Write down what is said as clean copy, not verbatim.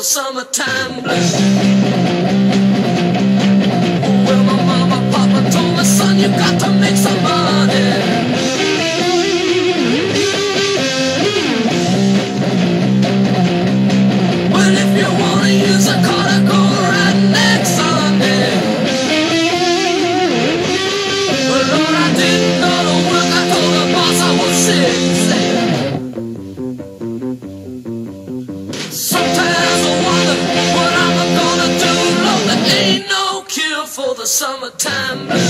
summertime blues. Well, my mama, papa told me, son, you got to make some money. Well, if you wanna use a car to go right next Sunday. Well, Lord, I didn't go to work. I told the boss I was sick. Sometimes I wonder what I'm gonna do. Lord, there ain't no cure for the summertime blues.